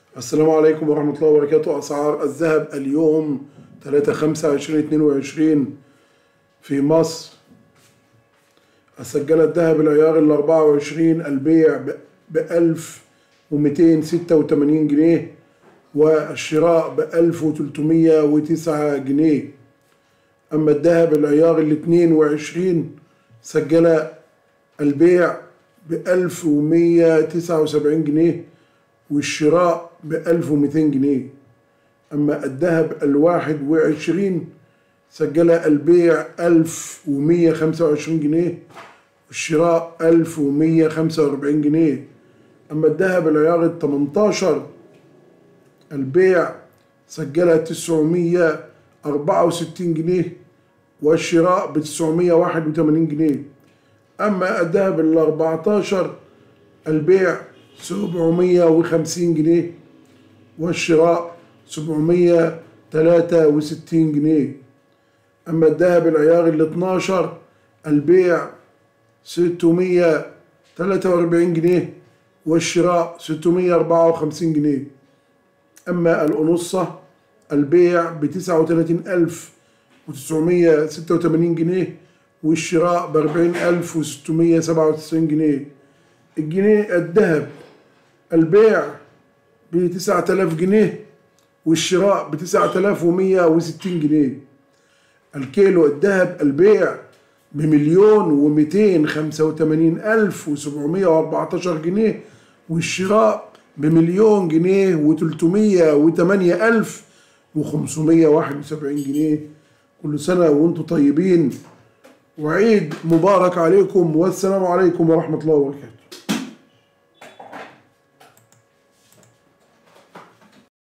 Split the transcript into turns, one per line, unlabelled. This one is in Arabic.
السلام عليكم ورحمة الله وبركاته. أسعار الذهب اليوم 3/5/2022 في مصر. سجل الذهب العيار 24 البيع ب1286 جنيه والشراء ب1309 جنيه. أما الذهب العيار 22 سجل البيع ب1179 جنيه والشراء ب1200 جنيه. أما الذهب 21 سجل البيع 1125 جنيه والشراء 1145 جنيه. أما الذهب العيار 18 البيع سجل 964 جنيه والشراء ب981 جنيه. أما الذهب 14 البيع 750 جنيه والشراء 763 جنيه. أما الذهب العيار 12 البيع 643 جنيه والشراء 654 جنيه. أما الأونصة البيع ب39,986 جنيه والشراء ب40,697 جنيه. الجنيه الذهب البيع ب9000 جنيه والشراء ب9160 جنيه. الكيلو الذهب البيع ب1,285,714 جنيه والشراء ب1,000,000 جنيه و308,571 جنيه. كل سنة وانتم طيبين وعيد مبارك عليكم، والسلام عليكم ورحمة الله وبركاته.